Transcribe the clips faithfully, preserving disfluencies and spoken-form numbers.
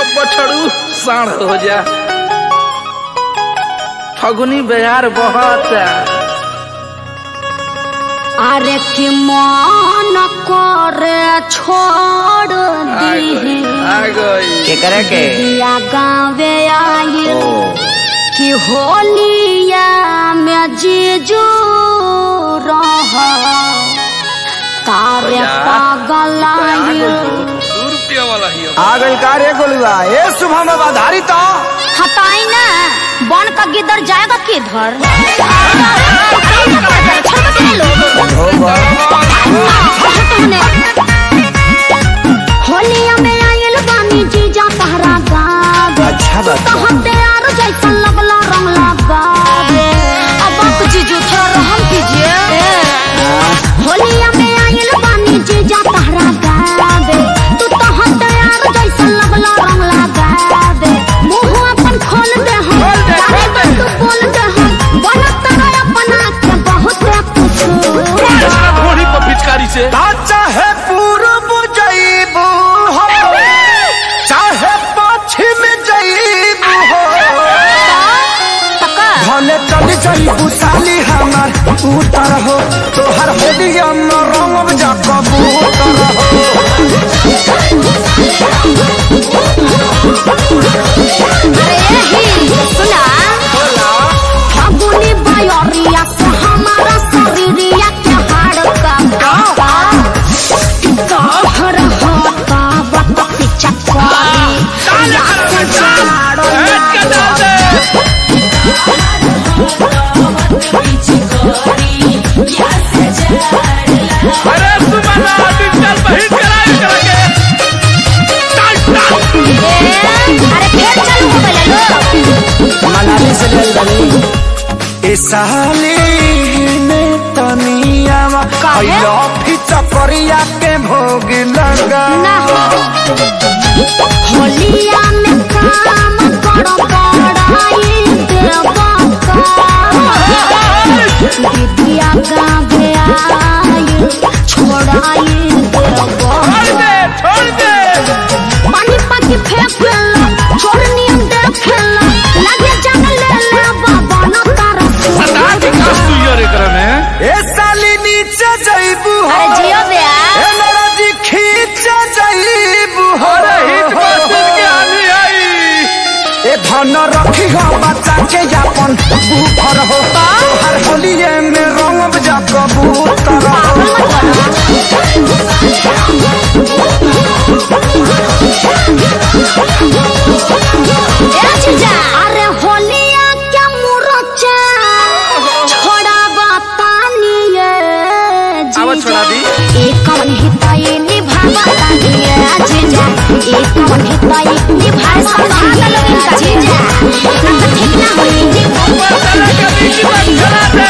बछड़ू साढ़ हो जा। फगुनी बयार बहुत अरे कि मन करे छोड़ दी के करे के गाँवे आई कि होलिया में जीजू रह तारे पागल आगल कार्य गोलुआ ए सुबह में बधारी तो हटाई ना बन का गिदर जाएगा किधर। होलिया में आयल बानी जीजा तहरा गाँव अच्छा तो तैयार जैसा लगला रंग लगावे अब जीजू थोड़ा रहम कीजिए। होलिया में आयल बानी जीजा तहरा गाँव तू तो तैयार जैसा लगला रंग लगावे मुँह अपन खोल दे हम तू बोल दे हम बनत रहे अपना के बहुत कुछ घोड़ी पर पिचकारी से चाहे पूर्व जईबू हो चाहे पश्चिम जईबू हो भले चल जईबू साली हमार उतर हो तोहर होलिया में रंग जा कबूतर हो। सुना फागुनी बयरिया से हमारा शरीरिया के हाड़ का कहर होता बत्ती चक्करी या से झाड़ अरे सुमना डिजिटल बहिन कराए कराके अरे फिर चालू हो गया मनाली से ले गली ए साली ने तनिया आइलो फिचकरिया के भोग लगा ना होलिया में काम करो बड़ाई देवा दीदिया गाँवे आई छोड़ाई छोड़ दे छोड़ दे पानी पानी फेंक लो छोड़नी देख लो लगे जंग ले ले बाबा न तारा बता के कास तू यार एकरा में ए साली नीचे जईबू हो अरे जियो बे ए मेरा जी खींच जईबू हो अरे हिट बसेस के आनी आई ए धन रखी हो बच्चा के अपन बूफर हो तोहर होलिये में रंग जा कबूतर अरे होलिया क्या मुरचा छोड़ा बतानी आवाज छोड़ा दी एक कवन हिताई निभावा तानिए जीजा एक कवन हिताई निभावा तानिए जीजा ना ठीक ना होई ऊपर चला के बीच में चला दे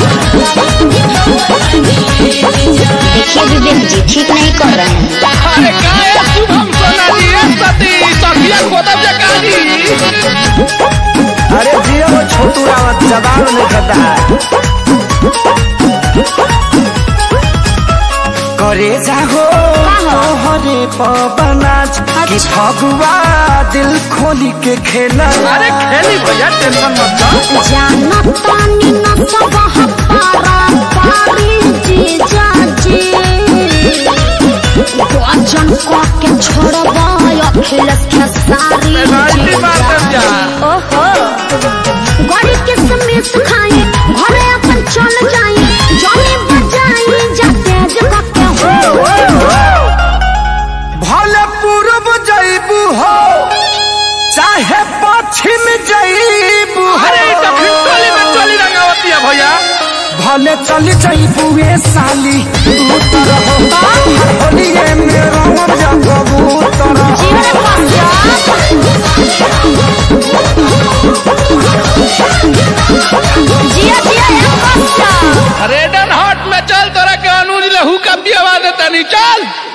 देखिए विवेक जी ठीक नहीं कर रहे हैं। अरे काय शुभम सोना जी सती तकिया कोदम जकानी अरे जियो वो छोटू रावत जवाब नहीं खाता है करे जाहो हरे पवनाच कि फगुआ दिल खोली के खेला अरे खेली भैया टेंशन मत लो जाना तानी न सब हपारा पारी जीजा जी वचन को के छोड़बा अखिलेश के सारी राइट बात कर जा ओहो गड़ी के समेत खाए घरे अपन चल जाए जाने बजाए जाते जगह के हो भले पूर्व जईबू हो चाहे पश्चिम जईबू हो अरे दक्षिण टोली में टोली रंगावती है भैया भले चल जईबू ए साली उतर हो होलिये में रंग जा कबूतर जीवन पास जिया जिया एक पास रेडन हॉट में चल तोरा के अनुज लहू का भी आवाज देता नहीं चल।